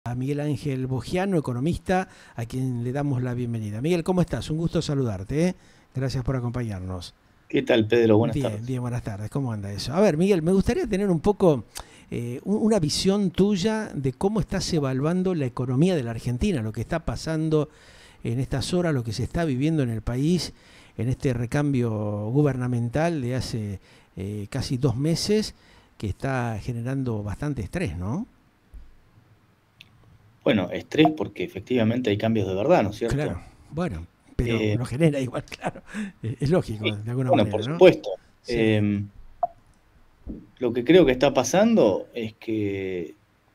A Miguel Ángel Bogiano, economista, a quien le damos la bienvenida. Miguel, ¿cómo estás? Un gusto saludarte, ¿eh? Gracias por acompañarnos. ¿Qué tal, Pedro? Buenas Bien, tardes. bien, buenas tardes. ¿Cómo anda eso? A ver, Miguel, me gustaría tener un poco una visión tuya de cómo estás evaluando la economía de la Argentina, lo que está pasando en estas horas, lo que se está viviendo en el país, en este recambio gubernamental de hace casi 2 meses, que está generando bastante estrés, ¿no? Bueno, estrés porque efectivamente hay cambios de verdad, ¿no es Claro, cierto? bueno, pero Eh, lo genera igual, claro. Es lógico, sí, de alguna bueno, por manera, ¿no? supuesto. Sí. Eh, lo que creo que está pasando es que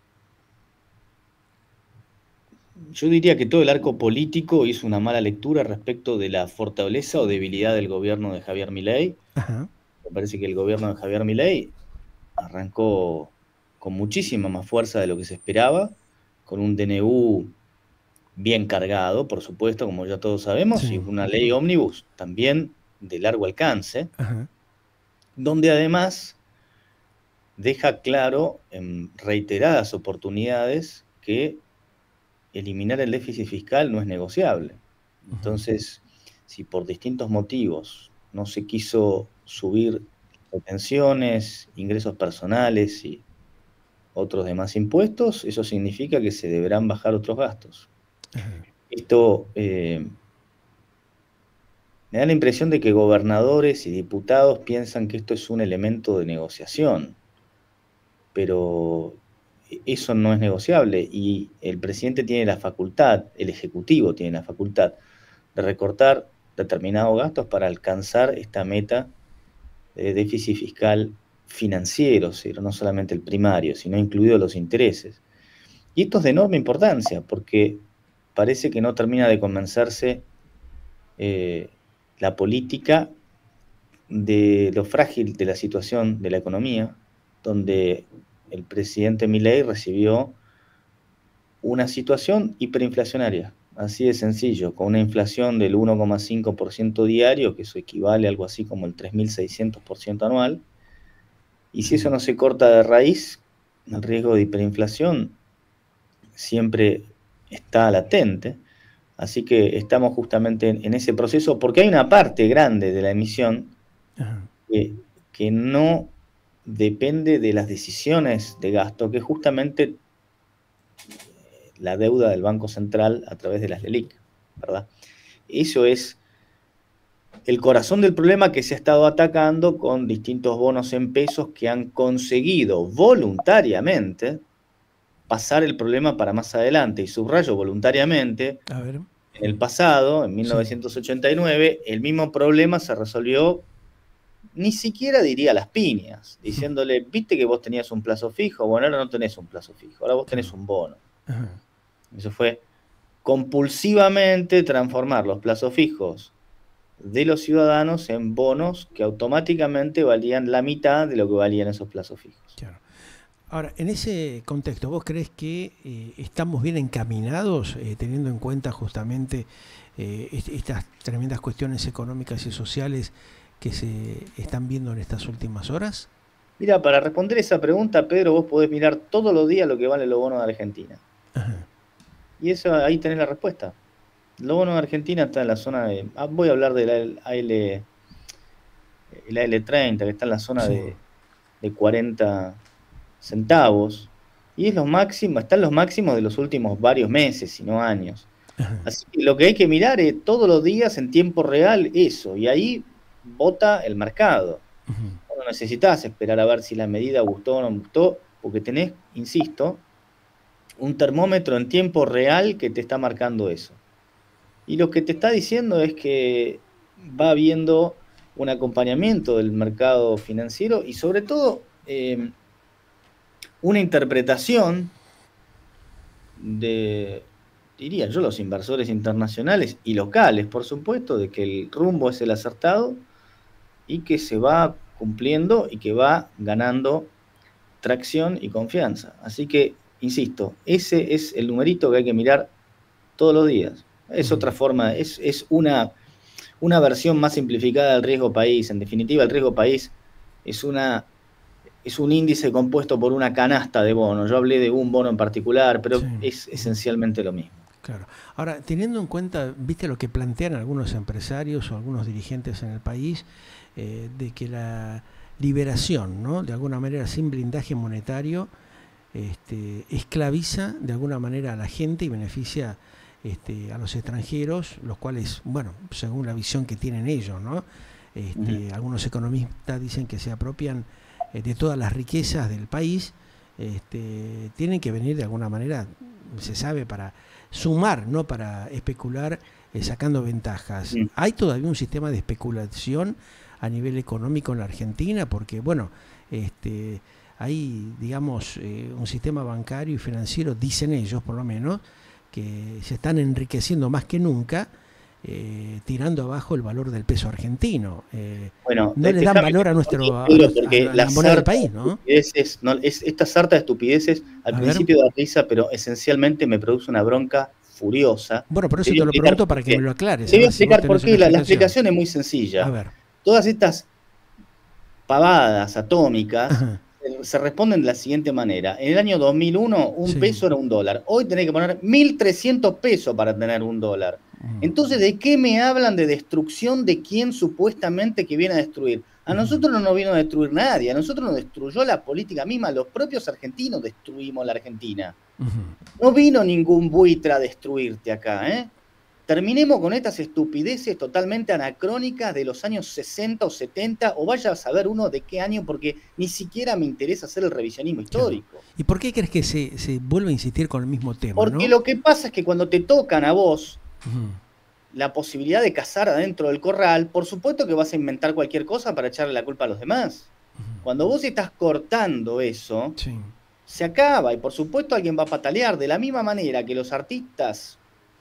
yo diría que todo el arco político hizo una mala lectura respecto de la fortaleza o debilidad del gobierno de Javier Milei. Ajá. Me parece que el gobierno de Javier Milei arrancó con muchísima más fuerza de lo que se esperaba, con un DNU bien cargado, por supuesto, como ya todos sabemos, y Sí. una ley ómnibus también de largo alcance, Ajá. donde además deja claro en reiteradas oportunidades que eliminar el déficit fiscal no es negociable. Ujú. Entonces, si por distintos motivos no se quiso subir retenciones, ingresos personales y otros demás impuestos, eso significa que se deberán bajar otros gastos. Ajá. Esto me da la impresión de que gobernadores y diputados piensan que esto es un elemento de negociación, pero eso no es negociable y el presidente tiene la facultad, el ejecutivo tiene la facultad de recortar determinados gastos para alcanzar esta meta de déficit fiscal financiero, ¿sí? No solamente el primario, sino incluidos los intereses. Y esto es de enorme importancia porque parece que no termina de convencerse eh, la política de lo frágil de la situación de la economía, donde el presidente Milei recibió una situación hiperinflacionaria, así de sencillo, con una inflación del 1,5% diario, que eso equivale a algo así como el 3.600% anual, y si eso Sí. no se corta de raíz, el riesgo de hiperinflación siempre está latente, así que estamos justamente en ese proceso, porque hay una parte grande de la emisión Ajá. que, que no depende de las decisiones de gasto, que es justamente la deuda del Banco Central a través de las LELIQ, ¿verdad? Eso es el corazón del problema que se ha estado atacando con distintos bonos en pesos que han conseguido voluntariamente pasar el problema para más adelante. Y subrayo voluntariamente, A ver. en el pasado, en Sí. 1989, el mismo problema se resolvió ni siquiera diría las piñas, diciéndole, viste que vos tenías un plazo fijo, bueno, ahora no tenés un plazo fijo, ahora vos tenés Claro. un bono. Ajá. Eso fue compulsivamente transformar los plazos fijos de los ciudadanos en bonos que automáticamente valían la mitad de lo que valían esos plazos fijos. Claro. Ahora, en ese contexto, ¿vos crees que estamos bien encaminados, teniendo en cuenta justamente estas tremendas cuestiones económicas y sociales que se están viendo en estas últimas horas? Mira, para responder esa pregunta, Pedro, vos podés mirar todos los días lo que vale los bonos de Argentina. Ajá. Y eso ahí tenés la respuesta. Los bonos de Argentina está en la zona de. Voy a hablar del AL, el AL30, que está en la zona Sí. de 40 centavos. Y es lo máximo, están los máximos de los últimos varios meses, si no años. Ajá. Así que lo que hay que mirar es todos los días en tiempo real eso. Y ahí vota el mercado. Ujú. No necesitas esperar a ver si la medida gustó o no gustó, porque tenés, insisto, un termómetro en tiempo real que te está marcando eso. Y lo que te está diciendo es que va habiendo un acompañamiento del mercado financiero y sobre todo una interpretación de, diría yo, los inversores internacionales y locales, por supuesto, de que el rumbo es el acertado y que se va cumpliendo y que va ganando tracción y confianza. Así que, insisto, ese es el numerito que hay que mirar todos los días. Es Ujú. otra forma, es una versión más simplificada del riesgo país. En definitiva, el riesgo país es una es un índice compuesto por una canasta de bonos. Yo hablé de un bono en particular, pero Sí. es esencialmente lo mismo. Claro. Ahora, teniendo en cuenta, viste lo que plantean algunos empresarios o algunos dirigentes en el país, de que la liberación, ¿no? De alguna manera sin blindaje monetario, esclaviza de alguna manera a la gente y beneficia a los extranjeros, los cuales, bueno, según la visión que tienen ellos, ¿no? Algunos economistas dicen que se apropian de todas las riquezas del país, tienen que venir de alguna manera, se sabe, para sumar, no para especular, sacando ventajas. ¿Hay todavía un sistema de especulación a nivel económico en la Argentina? Porque, bueno, hay, digamos, un sistema bancario y financiero, dicen ellos por lo menos, que se están enriqueciendo más que nunca, tirando abajo el valor del peso argentino. Bueno, no le dan valor a la moneda del país, ¿no? Esta sarta de estupideces al principio da risa, pero esencialmente me produce una bronca furiosa. Bueno, por eso te lo pregunto para que me lo aclares. Te voy a explicar por qué. La explicación es muy sencilla. A ver. Todas estas pavadas atómicas se responden de la siguiente manera. En el año 2001, un peso era un dólar. Hoy tenés que poner 1.300 pesos para tener un dólar. Entonces, ¿de qué me hablan de destrucción de quién supuestamente que viene a destruir? A nosotros no nos vino a destruir nadie, a nosotros nos destruyó la política misma, los propios argentinos destruimos la Argentina. No vino ningún buitre a destruirte acá, ¿eh? Terminemos con estas estupideces totalmente anacrónicas de los años 60 o 70, o vaya a saber uno de qué año, porque ni siquiera me interesa hacer el revisionismo histórico. Claro. ¿Y por qué crees que se vuelve a insistir con el mismo tema? Porque lo que pasa es que cuando te tocan a vos la posibilidad de cazar adentro del corral, por supuesto que vas a inventar cualquier cosa para echarle la culpa a los demás. Cuando vos estás cortando eso, se acaba, y por supuesto alguien va a patalear, de la misma manera que los artistas,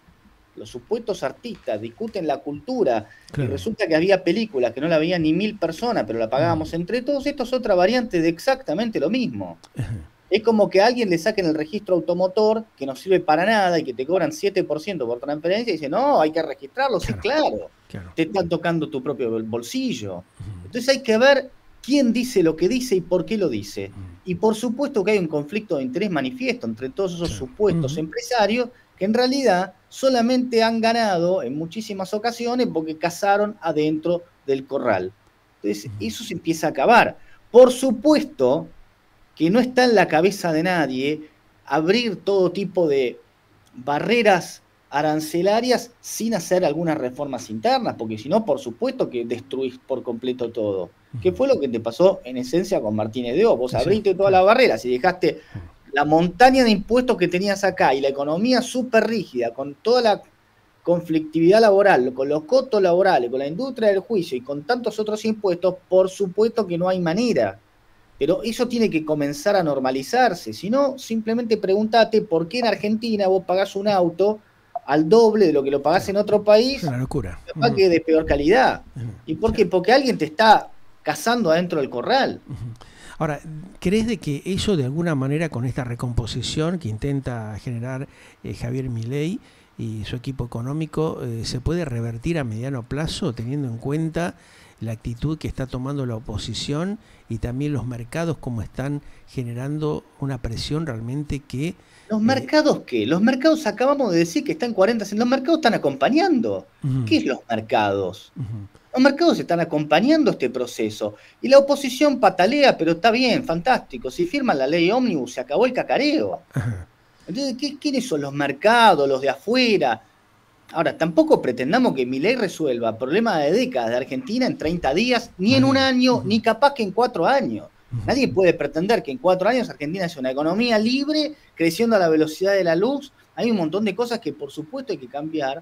los supuestos artistas discuten la cultura, y resulta que había películas que no la veían ni 1.000 personas, pero la pagábamos entre todos. Esto es otra variante de exactamente lo mismo. Es como que a alguien le saquen el registro automotor, que no sirve para nada y que te cobran 7% por transferencia, y dicen, no, hay que registrarlo. Sí, claro. Te están tocando tu propio bolsillo. Entonces hay que ver quién dice lo que dice y por qué lo dice. Y por supuesto que hay un conflicto de interés manifiesto entre todos esos supuestos empresarios que en realidad solamente han ganado en muchísimas ocasiones porque cazaron adentro del corral. Entonces eso se empieza a acabar. Por supuesto que no está en la cabeza de nadie abrir todo tipo de barreras arancelarias sin hacer algunas reformas internas, porque si no, por supuesto que destruís por completo todo. ¿Qué fue lo que te pasó en esencia con Martínez de Oz? Vos abriste todas las barreras y dejaste la montaña de impuestos que tenías acá y la economía súper rígida, con toda la conflictividad laboral, con los costos laborales, con la industria del juicio y con tantos otros impuestos, por supuesto que no hay manera. Pero eso tiene que comenzar a normalizarse. Si no, simplemente pregúntate por qué en Argentina vos pagás un auto al doble de lo que lo pagás en otro país. Es una locura. Capaz que de peor calidad. ¿Y por qué? Porque alguien te está cazando adentro del corral. Ahora, ¿crees de que eso de alguna manera con esta recomposición que intenta generar Javier Milei y su equipo económico se puede revertir a mediano plazo, teniendo en cuenta la actitud que está tomando la oposición y también los mercados como están generando una presión realmente que... ¿Los mercados qué? Los mercados acabamos de decir que están 40... Los mercados están acompañando. ¿Qué es los mercados? Los mercados están acompañando este proceso. Y la oposición patalea, pero está bien, fantástico. Si firman la ley ómnibus, se acabó el cacareo. Entonces, ¿quiénes son los mercados, los de afuera? Ahora, tampoco pretendamos que Milei resuelva problemas de décadas de Argentina en 30 días, ni en un año, ni capaz que en 4 años. Nadie puede pretender que en 4 años Argentina sea una economía libre, creciendo a la velocidad de la luz. Hay un montón de cosas que por supuesto hay que cambiar,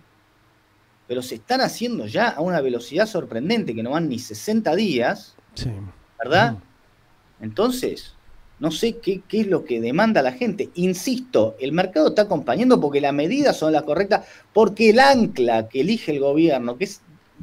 pero se están haciendo ya a una velocidad sorprendente, que no van ni 60 días, ¿verdad? Entonces, no sé qué es lo que demanda la gente. Insisto, el mercado está acompañando porque las medidas son las correctas, porque el ancla que elige el gobierno, que es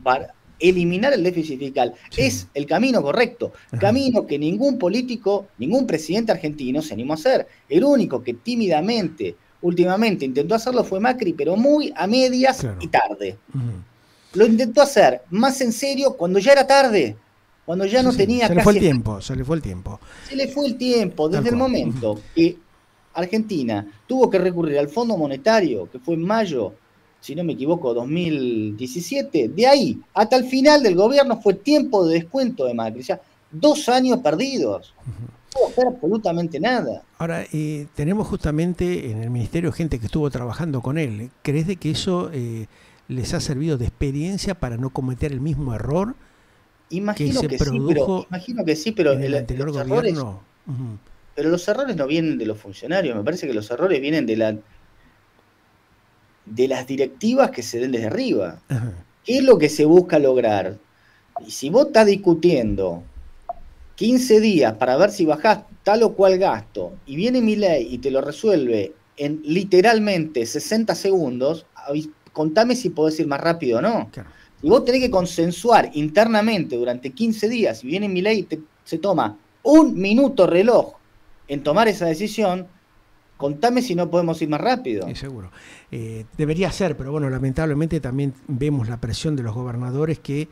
eliminar el déficit fiscal, es el camino correcto. Camino que ningún político, ningún presidente argentino se animó a hacer. El único que tímidamente, últimamente intentó hacerlo fue Macri, pero muy a medias y tarde. Lo intentó hacer más en serio cuando ya era tarde. cuando ya Sí, no sí. tenía Se le fue el casi... tiempo, se le fue el tiempo. Se le fue el tiempo, Tal desde el cual. momento que Argentina tuvo que recurrir al Fondo Monetario, que fue en mayo, si no me equivoco, 2017, de ahí hasta el final del gobierno fue tiempo de descuento de Macri, o sea, 2 años perdidos, no pudo hacer absolutamente nada. Ahora, tenemos justamente en el ministerio gente que estuvo trabajando con él. ¿Crees de que eso les ha servido de experiencia para no cometer el mismo error que se produjo Imagino que sí, pero en el anterior gobierno? Ujú. los errores no vienen de los funcionarios, me parece que los errores vienen de las directivas que se den desde arriba. Ajá. ¿Qué es lo que se busca lograr? Y si vos estás discutiendo 15 días para ver si bajás tal o cual gasto y viene Milei y te lo resuelve en literalmente 60 segundos, contame si podés ir más rápido o no. Claro. Si vos tenés que consensuar internamente durante 15 días y viene Milei y se toma 1 minuto reloj en tomar esa decisión, contame si no podemos ir más rápido. Sí, seguro. Debería ser, pero bueno, lamentablemente también vemos la presión de los gobernadores que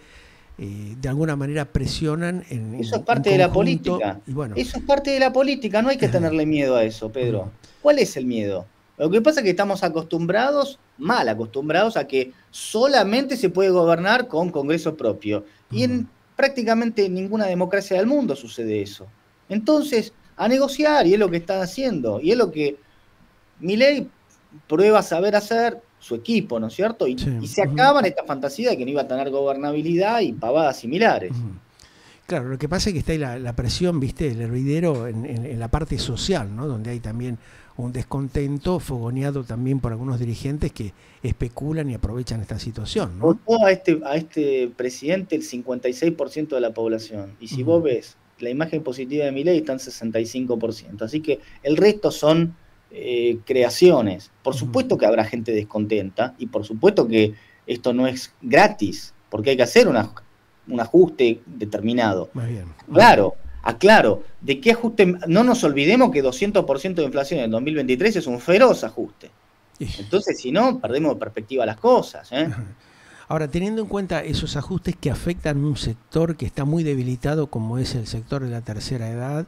de alguna manera presionan Eso es parte de la política. Y bueno, Eso es parte de la política, no hay que tenerle miedo a eso, Pedro. ¿Cuál es el miedo? Lo que pasa es que estamos acostumbrados, mal acostumbrados, a que solamente se puede gobernar con Congreso propio. Y en prácticamente ninguna democracia del mundo sucede eso. Entonces, a negociar, y es lo que están haciendo, y es lo que Milei prueba saber hacer, su equipo, ¿no es cierto? Y, sí. y se acaban esta fantasía de que no iba a tener gobernabilidad y pavadas similares. Claro, lo que pasa es que está ahí la presión, viste, el hervidero en la parte social, ¿no? Donde hay también un descontento fogoneado también por algunos dirigentes que especulan y aprovechan esta situación, ¿no? Votó a este presidente el 56% de la población. Y si vos ves la imagen positiva de Milei, está en 65%. Así que el resto son creaciones. Por supuesto que habrá gente descontenta y por supuesto que esto no es gratis, porque hay que hacer un ajuste determinado. Más bien. Claro, aclaro, ¿de qué ajuste? No nos olvidemos que 200% de inflación en 2023 es un feroz ajuste. Entonces, si no, perdemos de perspectiva las cosas. Ahora, teniendo en cuenta esos ajustes que afectan un sector que está muy debilitado, como es el sector de la tercera edad,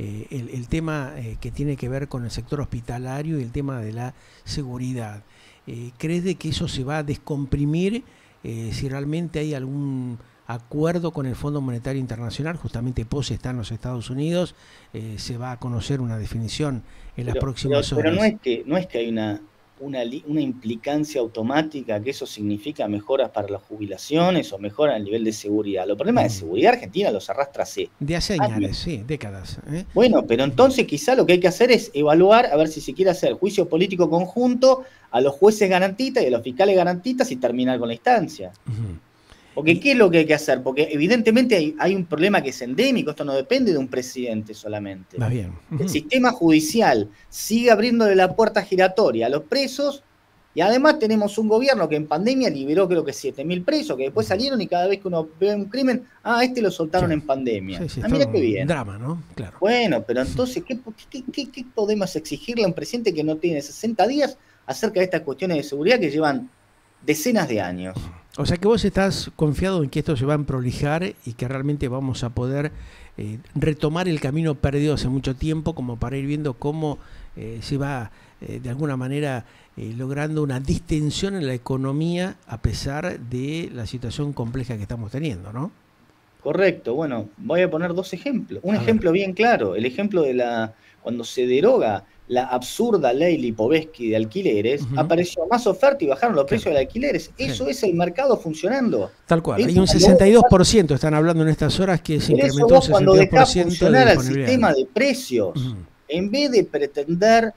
el tema que tiene que ver con el sector hospitalario y el tema de la seguridad, ¿crees de que eso se va a descomprimir si realmente hay algún acuerdo con el Fondo Monetario Internacional? Justamente POSE está en los Estados Unidos, se va a conocer una definición en las próximas horas. Pero no es que hay una implicancia automática que eso significa mejoras para las jubilaciones o mejora el nivel de seguridad. Los problemas de seguridad argentina los arrastra de hace años, sí, décadas. Bueno, pero entonces quizá lo que hay que hacer es evaluar a ver si se quiere hacer juicio político conjunto a los jueces garantistas y a los fiscales garantistas y terminar con la instancia. Porque ¿qué es lo que hay que hacer? Porque evidentemente hay un problema que es endémico, esto no depende de un presidente solamente. Más bien. El sistema judicial sigue abriéndole la puerta giratoria a los presos y además tenemos un gobierno que en pandemia liberó creo que 7.000 presos, que después salieron y cada vez que uno ve un crimen, este lo soltaron en pandemia. Sí, Mira qué bien. Drama, ¿no? Claro. Bueno, pero entonces, ¿qué podemos exigirle a un presidente que no tiene 60 días acerca de estas cuestiones de seguridad que llevan decenas de años? O sea que vos estás confiado en que esto se va a prolijar y que realmente vamos a poder retomar el camino perdido hace mucho tiempo, como para ir viendo cómo se va de alguna manera logrando una distensión en la economía a pesar de la situación compleja que estamos teniendo, ¿no? Correcto, bueno, voy a poner 2 ejemplos. Un ejemplo bien claro, el ejemplo de cuando se deroga la absurda ley Lipovetsky de alquileres, apareció más oferta y bajaron los precios de alquileres. Eso es el mercado funcionando. Tal cual, hay un 62%, están hablando en estas horas, que se incrementó un 62% cuando dejás funcionar al sistema de precios, en vez de pretender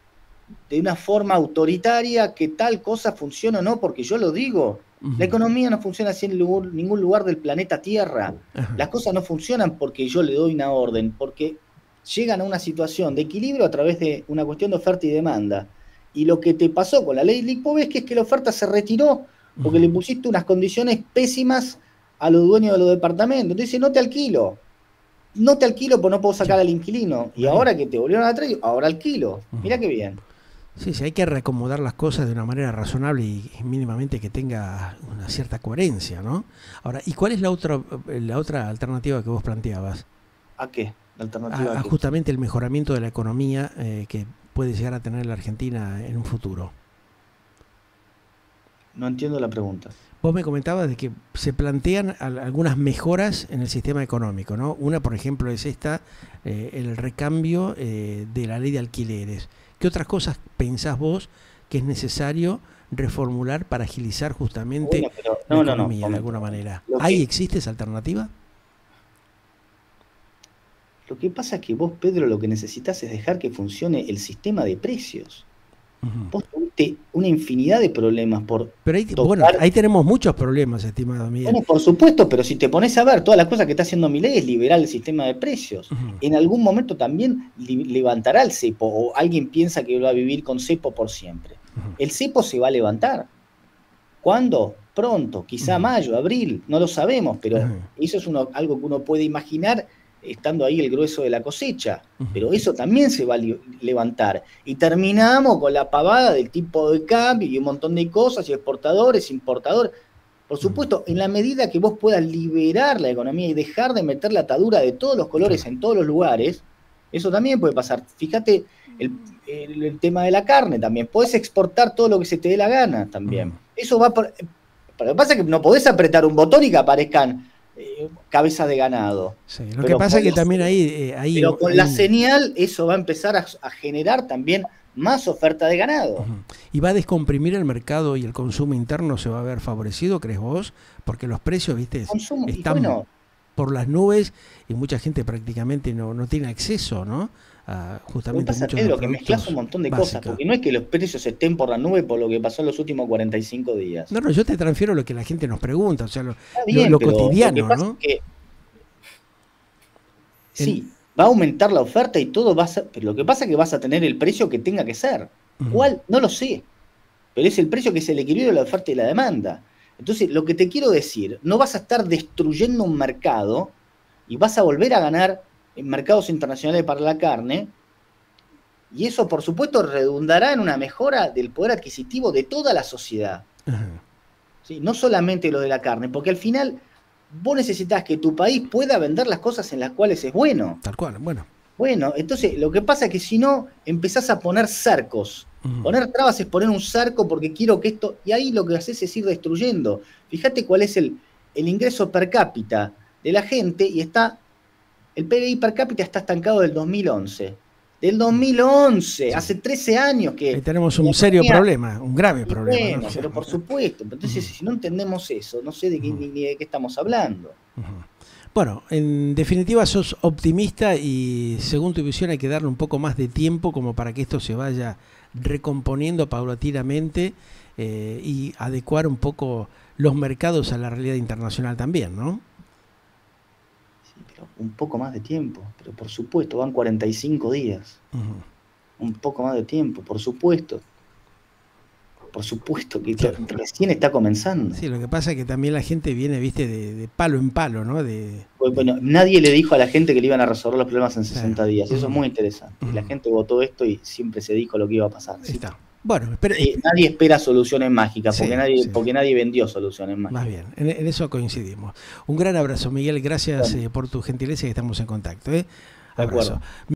de una forma autoritaria que tal cosa funcione o no, porque yo lo digo, la economía no funciona así en ningún lugar del planeta Tierra. Las cosas no funcionan porque yo le doy una orden, porque llegan a una situación de equilibrio a través de una cuestión de oferta y demanda. Y lo que te pasó con la ley Lipovetsky es que la oferta se retiró porque le pusiste unas condiciones pésimas a los dueños de los departamentos. Entonces, no te alquilo porque no puedo sacar al inquilino. Y ahora que te volvieron a traer, ahora alquilo. Mirá qué bien. Sí, sí, hay que reacomodar las cosas de una manera razonable y mínimamente que tenga una cierta coherencia, ¿no? Ahora, ¿y cuál es la otra alternativa que vos planteabas? ¿A qué? ¿La alternativa a A qué? justamente el mejoramiento de la economía que puede llegar a tener la Argentina en un futuro. No entiendo la pregunta. Vos me comentabas de que se plantean algunas mejoras en el sistema económico, ¿no? Una, por ejemplo, es esta, el recambio de la ley de alquileres. ¿Qué otras cosas pensás vos que es necesario reformular para agilizar justamente Bueno, pero la no, economía de momento, alguna momento. manera? ¿Ahí existe esa alternativa? Lo que pasa es que vos, Pedro, lo que necesitas es dejar que funcione el sistema de precios. Ujú. Vos tuviste una infinidad de problemas por Pero ahí, bueno, tocar. ahí tenemos muchos problemas, estimado Miguel. Bueno, por supuesto, pero si te pones a ver, todas las cosas que está haciendo Milei es liberar el sistema de precios. Ujú. En algún momento también levantará el cepo, o alguien piensa que va a vivir con cepo por siempre. Ujú. El cepo se va a levantar. ¿Cuándo? Pronto, quizá Ujú. mayo, abril, no lo sabemos, pero Ujú. eso es algo que uno puede imaginar estando ahí el grueso de la cosecha. Ujú. Pero eso también se va a levantar. Y terminamos con la pavada del tipo de cambio y un montón de cosas, y exportadores, importadores. Por Ujú. supuesto, en la medida que vos puedas liberar la economía y dejar de meter la atadura de todos los colores Claro. en todos los lugares, eso también puede pasar. Fíjate el tema de la carne también. Podés exportar todo lo que se te dé la gana también. Ujú. Eso va por... Pero lo que pasa es que no podés apretar un botón y que aparezcan cabezas de ganado. Sí, lo que Pero pasa con es que la, también pero con la señal eso va a empezar a generar también más oferta de ganado. Ujú. ¿Y va a descomprimir el mercado y el consumo interno se va a ver favorecido, crees vos? Porque los precios, viste, Consumo, y están bueno, por las nubes y mucha gente prácticamente no tiene acceso, ¿no? A lo que justamente pasa, muchos de los Pedro, que mezclas un productos montón de cosas, básicos. porque no es que los precios estén por la nube por lo que pasó en los últimos 45 días. No, no, yo te transfiero lo que la gente nos pregunta, o sea, Está bien, lo pero lo que cotidiano, pasa ¿no? es que El, sí, va a aumentar la oferta y todo va a ser, pero lo que pasa es que vas a tener el precio que tenga que ser. ujú. ¿Cuál? No lo sé, pero es el precio que es el equilibrio de la oferta y la demanda. Entonces, lo que te quiero decir, no vas a estar destruyendo un mercado y vas a volver a ganar en mercados internacionales para la carne, y eso, por supuesto, redundará en una mejora del poder adquisitivo de toda la sociedad, Ajá. ¿sí? No solamente lo de la carne, porque al final vos necesitas que tu país pueda vender las cosas en las cuales es bueno. Tal cual, bueno. Bueno, entonces lo que pasa es que si no, empezás a poner cercos. Ujú. Poner trabas es poner un cerco porque quiero que esto... Y ahí lo que haces es ir destruyendo. Fíjate cuál es el ingreso per cápita de la gente y está... El PBI per cápita está estancado del 2011. Del 2011, Sí. hace 13 años Ahí que tenemos la un serio economía... problema, un grave Y problema, ¿no? bueno, pero por supuesto. Entonces, Ujú. si no entendemos eso, no sé Ujú. ni de qué estamos hablando. Ujú. Bueno, en definitiva sos optimista y según tu visión hay que darle un poco más de tiempo como para que esto se vaya recomponiendo paulatinamente y adecuar un poco los mercados a la realidad internacional también, ¿no? Sí, pero un poco más de tiempo. Pero por supuesto, van 45 días. Ujú. Un poco más de tiempo, por supuesto. Por supuesto que Claro. recién está comenzando. Sí, lo que pasa es que también la gente viene, viste, de palo en palo, ¿no? Bueno, nadie le dijo a la gente que le iban a resolver los problemas en Sí. 60 días. Eso es Ujú. muy interesante. Y la Ujú. gente votó esto y siempre se dijo lo que iba a pasar. Ahí ¿Sí? está. Bueno, Nadie espera soluciones mágicas, sí, sí. porque nadie vendió soluciones Más mágicas. bien, en eso coincidimos. Un gran abrazo, Miguel. Gracias Bueno, por tu gentileza y estamos en contacto. de Abrazo. acuerdo.